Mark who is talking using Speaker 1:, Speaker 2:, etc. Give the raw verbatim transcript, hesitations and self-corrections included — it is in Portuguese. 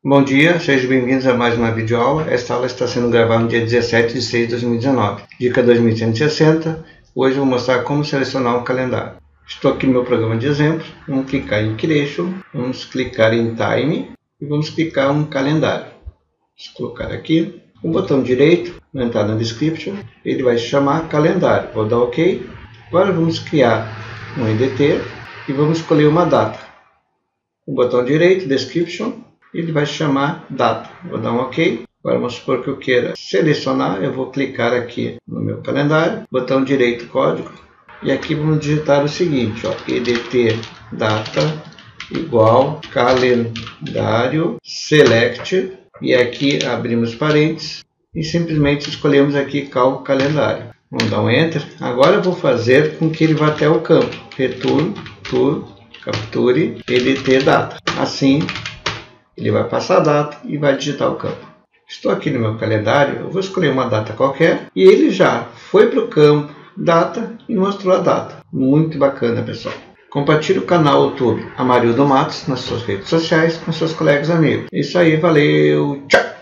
Speaker 1: Bom dia, sejam bem-vindos a mais uma videoaula. Esta aula está sendo gravada no dia dezessete de seis de dois mil e dezenove. Dica dois mil cento e sessenta. Hoje eu vou mostrar como selecionar um calendário. Estou aqui no meu programa de exemplos. Vamos clicar em Creation, vamos clicar em Time e vamos clicar em Calendário. Vamos colocar aqui o botão direito, vai entrar na Description, ele vai chamar Calendário. Vou dar OK. Agora vamos criar um E D T e vamos escolher uma data. O botão direito, Description, ele vai chamar data. Vou dar um OK. Agora vamos supor que eu queira selecionar. Eu vou clicar aqui no meu calendário. Botão direito, código. E aqui vamos digitar o seguinte, ó, E D T data igual calendário select. E aqui abrimos parênteses e simplesmente escolhemos aqui cal calendário. Vamos dar um Enter. Agora eu vou fazer com que ele vá até o campo. Return to capture E D T data. Assim ele vai passar a data e vai digitar o campo. Estou aqui no meu calendário, eu vou escolher uma data qualquer e ele já foi para o campo data e mostrou a data. Muito bacana, pessoal. Compartilhe o canal YouTube Amarildo Matos nas suas redes sociais com seus colegas e amigos. Isso aí, valeu, tchau!